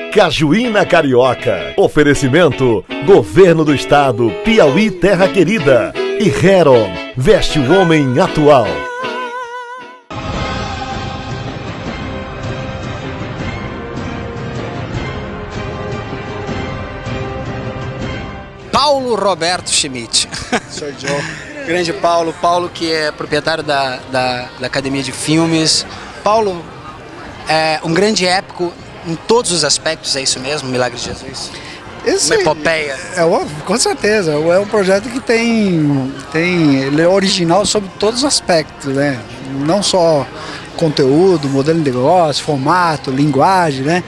Cajuína Carioca. Oferecimento: Governo do Estado, Piauí Terra Querida. E Heron, veste o homem atual. Paulo Roberto Schmidt. Sou Joe. Grande Paulo. Paulo, que é proprietário da Academia de Filmes. Paulo é um grande épico em todos os aspectos, é isso mesmo, Milagre de Jesus? Esse, uma epopeia. Com certeza. É um projeto que ele é original sobre todos os aspectos, né? Não só conteúdo, modelo de negócio, formato, linguagem, né?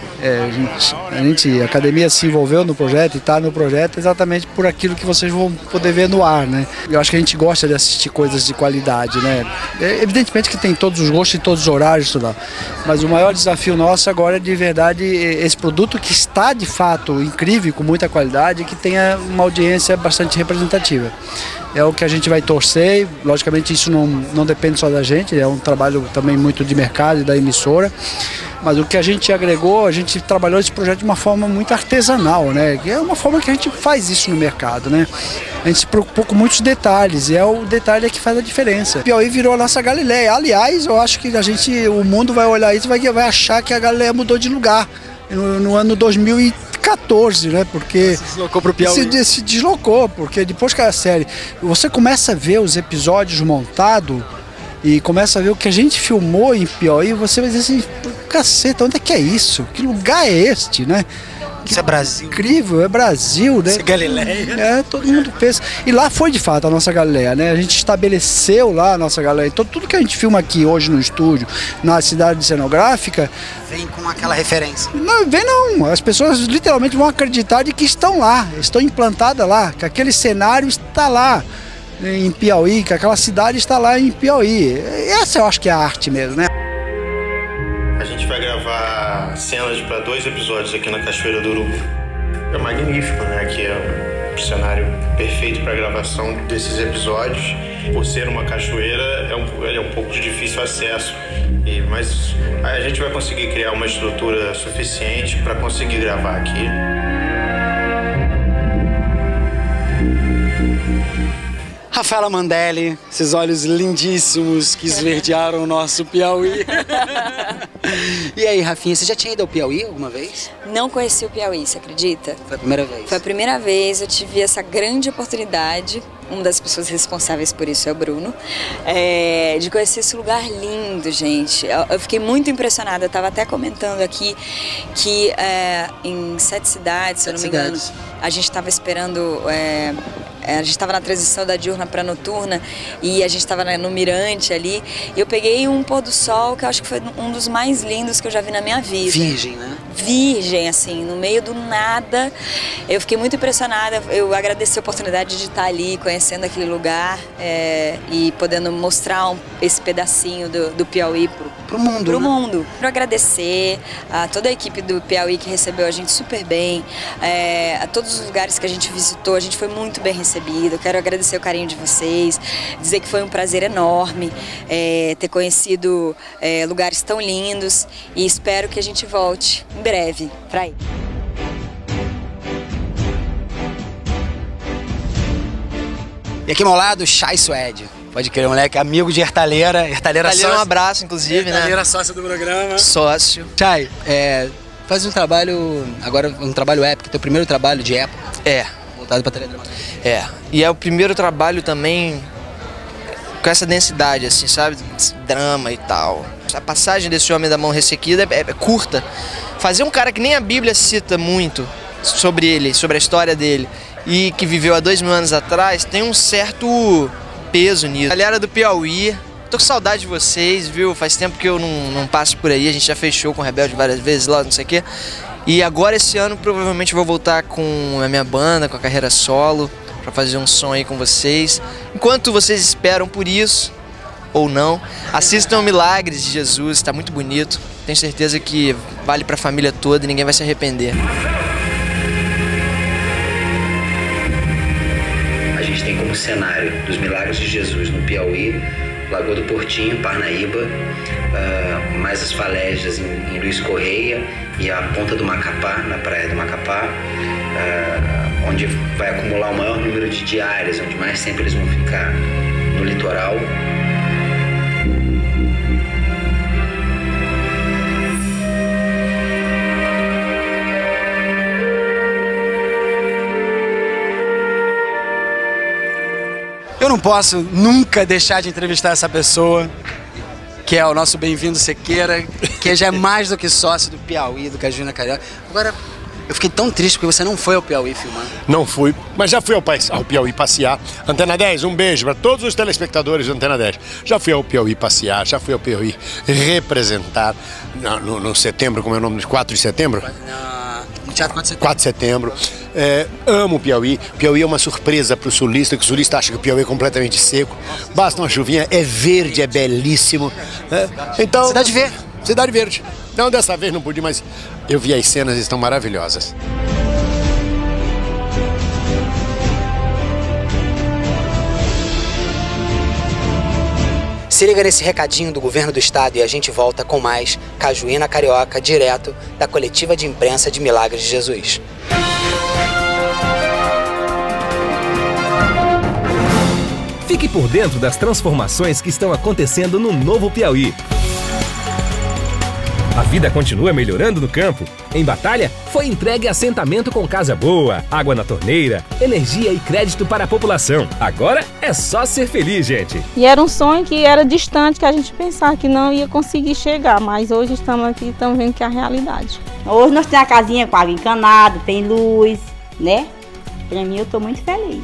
A academia se envolveu no projeto e está no projeto exatamente por aquilo que vocês vão poder ver no ar, né? Eu acho que a gente gosta de assistir coisas de qualidade, né? Evidentemente que tem todos os gostos e todos os horários, tudo, mas o maior desafio nosso agora é de verdade esse produto que está de fato incrível, com muita qualidade e que tenha uma audiência bastante representativa. É o que a gente vai torcer, logicamente isso não depende só da gente, é um trabalho também muito de mercado e da emissora. Mas o que a gente agregou, a gente trabalhou esse projeto de uma forma muito artesanal, né? Que é uma forma que a gente faz isso no mercado, né? A gente se preocupou com muitos detalhes e é o detalhe que faz a diferença. Piauí virou a nossa Galileia. Aliás, eu acho que o mundo vai olhar isso e vai achar que a Galileia mudou de lugar no ano 2014, né? Porque se deslocou pro Piauí. Se deslocou, porque depois que a série, você começa a ver os episódios montados e começa a ver o que a gente filmou em Piauí, você vai dizer assim, caceta, onde é que é isso? Que lugar é este, né? Isso é Brasil. Incrível, é Brasil, né? Isso é Galileia. É, todo mundo pensa. E lá foi de fato a nossa Galileia, né? A gente estabeleceu lá a nossa Galileia. Então tudo que a gente filma aqui hoje no estúdio, na cidade cenográfica... Vem com aquela referência. Não, vem não. As pessoas literalmente vão acreditar de que estão lá, estão implantadas lá, que aquele cenário está lá em Piauí, que aquela cidade está lá em Piauí. Essa eu acho que é a arte mesmo, né? A gente vai gravar cenas para 2 episódios aqui na Cachoeira do Urubu. É magnífico, né? Aqui é um cenário perfeito para a gravação desses episódios. Por ser uma cachoeira, é um pouco de difícil acesso. Mas a gente vai conseguir criar uma estrutura suficiente para conseguir gravar aqui. Rafaela Mandelli, esses olhos lindíssimos que esverdearam o nosso Piauí. E aí, Rafinha, você já tinha ido ao Piauí alguma vez? Não conheci o Piauí, você acredita? Foi a primeira vez? Foi a primeira vez, eu tive essa grande oportunidade, uma das pessoas responsáveis por isso é o Bruno, de conhecer esse lugar lindo, gente. Eu fiquei muito impressionada, eu estava até comentando aqui que em 7 cidades, se eu não me engano, a gente estava esperando... a gente estava na transição da diurna para noturna e a gente estava no mirante ali. E eu peguei um pôr do sol que eu acho que foi um dos mais lindos que eu já vi na minha vida. Virgem, né? Virgem, assim, no meio do nada. Eu fiquei muito impressionada. Eu agradeci a oportunidade de estar ali, conhecendo aquele lugar e podendo mostrar esse pedacinho do Piauí pro mundo. Pro mundo. Quero agradecer a toda a equipe do Piauí que recebeu a gente super bem, a todos os lugares que a gente visitou, a gente foi muito bem recebido. Eu quero agradecer o carinho de vocês, dizer que foi um prazer enorme ter conhecido lugares tão lindos e espero que a gente volte em breve pra aí. E aqui ao meu lado, Chay Suede. Pode crer, moleque, amigo de Ertaleira. Ertaleira sócio. Um abraço, inclusive, né? Ertaleira, sócio do programa. Sócio. Chay, faz um trabalho, agora um trabalho épico, teu primeiro trabalho de época. Voltado pra teledramaturgia. E é o primeiro trabalho também com essa densidade, assim, sabe? Drama e tal. A passagem desse Homem da Mão Ressequida é curta. Fazer um cara que nem a Bíblia cita muito sobre ele, sobre a história dele, e que viveu há 2000 anos atrás, tem um certo peso nisso. Galera do Piauí, tô com saudade de vocês, viu? Faz tempo que eu não passo por aí, a gente já fechou com o Rebelde várias vezes lá, não sei o quê. E agora esse ano provavelmente vou voltar com a minha banda, com a carreira solo, pra fazer um som aí com vocês. Enquanto vocês esperam por isso, ou não, assistam Milagres de Jesus, tá muito bonito. Tenho certeza que vale pra família toda e ninguém vai se arrepender. A gente tem como cenário dos Milagres de Jesus no Piauí Lagoa do Portinho, Parnaíba, mais as falésias em Luiz Correia e a Ponta do Macapá, na Praia do Macapá, onde vai acumular o maior número de diárias, onde mais sempre eles vão ficar no litoral. Eu não posso nunca deixar de entrevistar essa pessoa, que é o nosso Bem-vindo Sequeira, que já é mais do que sócio do Piauí, do Cajuína Carioca. Agora, eu fiquei tão triste porque você não foi ao Piauí filmar. Não fui, mas já fui ao Piauí passear. Antena 10, um beijo para todos os telespectadores do Antena 10. Já fui ao Piauí passear, já fui ao Piauí representar no setembro, como é o nome? 4 de setembro? No Teatro 4 de Setembro. 4 de setembro. Amo o Piauí. O Piauí é uma surpresa para o sulista, que o sulista acha que o Piauí é completamente seco. Basta uma chuvinha, é verde, é belíssimo. Então, Cidade Verde. Cidade Verde. Não, dessa vez não pude, mas eu vi as cenas e estão maravilhosas. Se liga nesse recadinho do governo do estado e a gente volta com mais Cajuína Carioca, direto da coletiva de imprensa de Milagres de Jesus. Fique por dentro das transformações que estão acontecendo no novo Piauí. A vida continua melhorando no campo. Em Batalha, foi entregue assentamento com casa boa, água na torneira, energia e crédito para a população. Agora é só ser feliz, gente. E era um sonho que era distante, que a gente pensava que não ia conseguir chegar, mas hoje estamos aqui e estamos vendo que é a realidade. Hoje nós temos a casinha com água encanada, tem luz, né? Para mim eu estou muito feliz.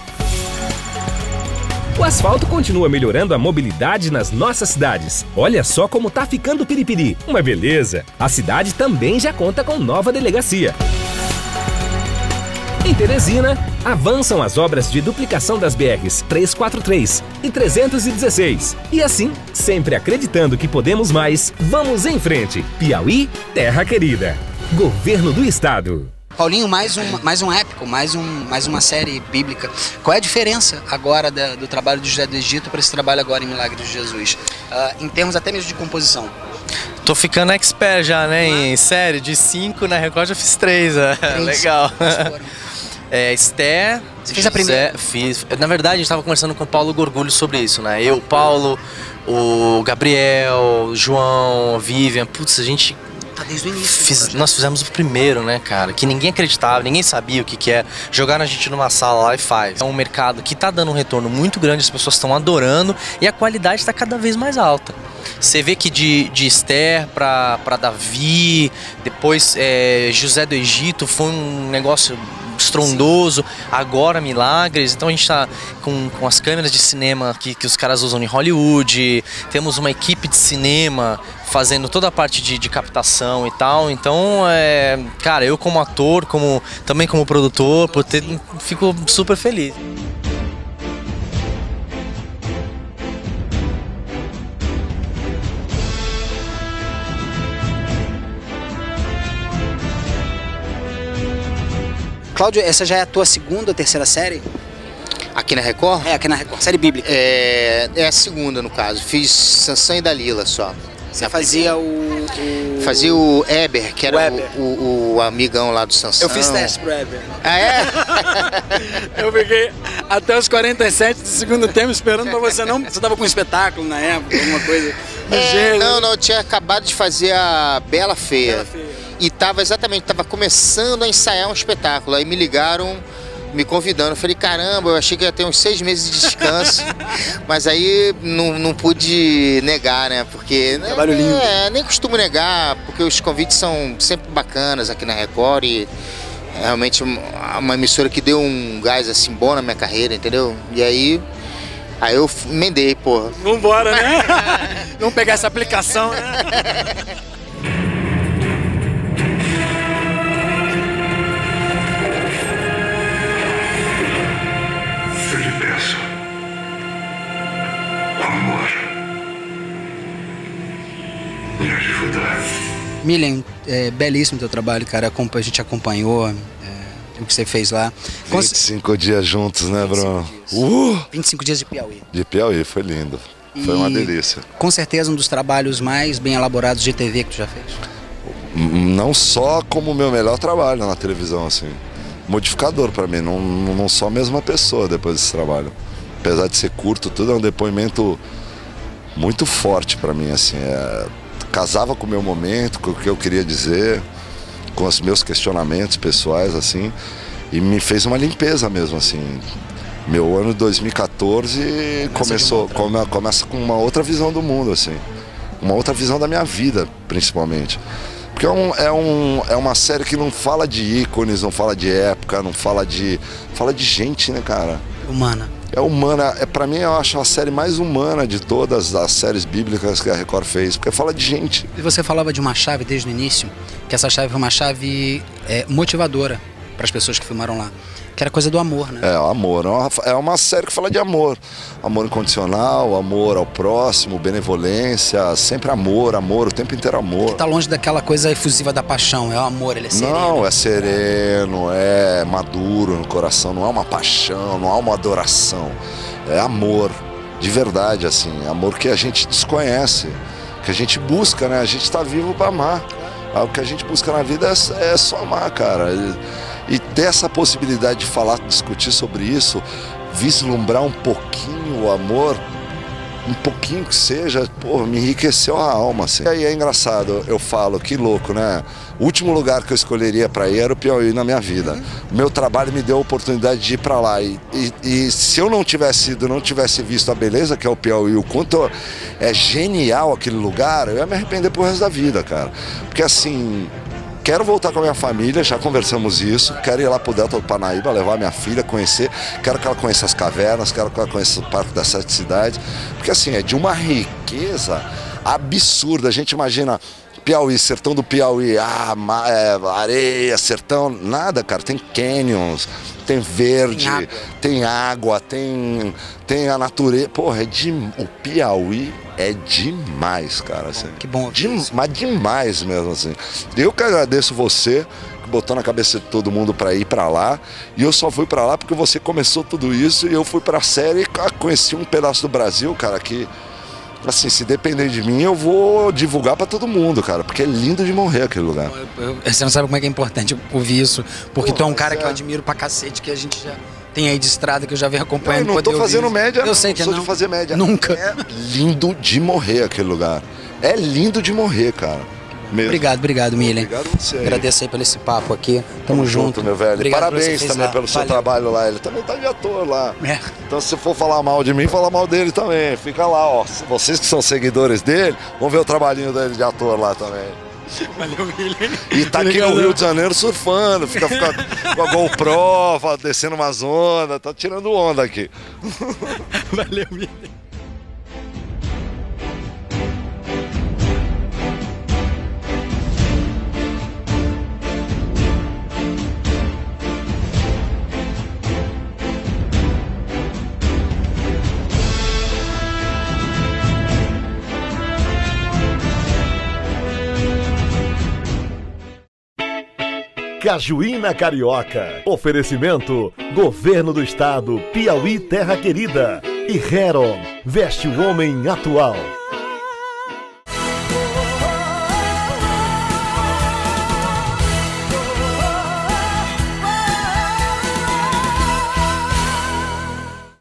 O asfalto continua melhorando a mobilidade nas nossas cidades. Olha só como tá ficando Piripiri. Uma beleza! A cidade também já conta com nova delegacia. Em Teresina, avançam as obras de duplicação das BRs 343 e 316. E assim, sempre acreditando que podemos mais, vamos em frente. Piauí, terra querida. Governo do Estado. Paulinho, mais um épico, mais uma série bíblica. Qual é a diferença agora do trabalho de José do Egito para esse trabalho agora em Milagres de Jesus? Em termos até mesmo de composição. Tô ficando expert já, né? Em série, de 5 na Record eu fiz 3. Legal. Esther. Você fez a primeira? Fiz. Na verdade, a gente estava conversando com o Paulo Gorgulho sobre isso, né? Eu, Paulo, o Gabriel, o João, a Vivian. Putz, a gente. Desde o início. Nós fizemos o primeiro, né, cara? Que ninguém acreditava, ninguém sabia o que é. Jogaram a gente numa sala lá e faz. É um mercado que tá dando um retorno muito grande, as pessoas estão adorando e a qualidade está cada vez mais alta. Você vê que de Esther para Davi, depois José do Egito foi um negócio estrondoso, agora Milagres. Então a gente tá com as câmeras de cinema que os caras usam em Hollywood, temos uma equipe de cinema fazendo toda a parte de captação e tal. Então, cara, eu como ator, também como produtor, fico super feliz. Cláudio, essa já é a tua segunda ou terceira série? Aqui na Record? Aqui na Record. Série bíblica. É a segunda, no caso. Fiz Sansão e Dalila só. Você fazia Fazia o Eber, que era o amigão lá do Sansão. Eu fiz teste pro Eber. Ah, é? Eu fiquei até os 47 do segundo tempo esperando pra você não... Você tava com um espetáculo na época, alguma coisa do gênero? Não, eu tinha acabado de fazer a Bela Feia. E tava começando a ensaiar um espetáculo. Aí me ligaram, me convidando. Eu falei, caramba, eu achei que ia ter uns 6 meses de descanso. Mas aí não pude negar, né? Porque trabalho lindo. Nem costumo negar, porque os convites são sempre bacanas aqui na Record. E é realmente uma emissora que deu um gás assim bom na minha carreira, entendeu? E aí eu emendei, porra. Vambora, né? Vamos pegar essa aplicação, né? Milian, belíssimo teu trabalho, cara. A gente acompanhou o que você fez lá. 25 dias juntos, né, Bruno? 25 dias de Piauí. De Piauí, foi lindo. Foi uma delícia. Com certeza um dos trabalhos mais bem elaborados de TV que tu já fez. Não só como o meu melhor trabalho na televisão, assim. Modificador pra mim, não sou a mesma pessoa depois desse trabalho. Apesar de ser curto, tudo é um depoimento muito forte pra mim, assim. Casava com o meu momento, com o que eu queria dizer, com os meus questionamentos pessoais, assim. E me fez uma limpeza mesmo, assim. Meu ano de 2014 começa com uma outra visão do mundo, assim. Uma outra visão da minha vida, principalmente. Porque é uma série que não fala de ícones, não fala de época, não fala de... Fala de gente, né, cara? Humana. É humana. Pra mim, eu acho a série mais humana de todas as séries bíblicas que a Record fez, porque fala de gente. E você falava de uma chave desde o início, que essa chave foi uma chave motivadora para as pessoas que filmaram lá. Que era coisa do amor, né? Amor. É uma série que fala de amor. Amor incondicional, amor ao próximo, benevolência, sempre amor, o tempo inteiro amor. Que tá longe daquela coisa efusiva da paixão, é o amor, ele é sereno. Não, é sereno, é maduro no coração, não é uma paixão, não é uma adoração. É amor, de verdade, assim, amor que a gente desconhece, que a gente busca, né? A gente tá vivo para amar. O que a gente busca na vida é só amar, cara. E ter essa possibilidade de falar, discutir sobre isso, vislumbrar um pouquinho o amor, um pouquinho que seja, pô, me enriqueceu a alma, assim. E aí é engraçado, eu falo, que louco, né? O último lugar que eu escolheria para ir era o Piauí na minha vida. O meu trabalho me deu a oportunidade de ir para lá. E se eu não tivesse ido, não tivesse visto a beleza que é o Piauí, o quanto é genial aquele lugar, eu ia me arrepender pro resto da vida, cara. Porque assim... Quero voltar com a minha família, já conversamos isso. Quero ir lá pro Delta do Parnaíba, levar minha filha, conhecer. Quero que ela conheça as cavernas, quero que ela conheça o Parque das 7 Cidades. Porque assim, é de uma riqueza absurda. A gente imagina Piauí, sertão do Piauí, areia, sertão, nada, cara. Tem canyons, tem verde, tem água, tem a natureza. Porra, o Piauí é demais, cara. Assim. Que bom. Mas demais mesmo, assim. Eu que agradeço você, que botou na cabeça de todo mundo pra ir pra lá. E eu só fui pra lá porque você começou tudo isso e eu fui pra série e conheci um pedaço do Brasil, cara, que... Assim, se depender de mim, eu vou divulgar pra todo mundo, cara. Porque é lindo de morrer aquele lugar. Você não sabe como é que é importante ouvir isso. Porque tu é um cara que eu admiro pra cacete, que a gente já tem aí de estrada, que eu já venho acompanhando. Eu não tô fazendo média, eu sei que não sou de fazer média. Nunca. É lindo de morrer aquele lugar. É lindo de morrer, cara. Mesmo. Obrigado, Milen. Obrigado a você. Agradeço aí pelo esse papo aqui. Tamo junto, meu velho. Obrigado. Parabéns também pelo seu trabalho lá. Ele também tá de ator lá. Então, se for falar mal de mim, fala mal dele também. Fica lá, ó. Vocês que são seguidores dele, vão ver o trabalhinho dele de ator lá também. Valeu, Milen. E tá aqui no Rio de Janeiro surfando, fica com a GoPro, descendo umas ondas, tá tirando onda aqui. Valeu, Milen. Cajuína Carioca. Oferecimento: Governo do Estado, Piauí Terra Querida. E Heron, veste o homem atual.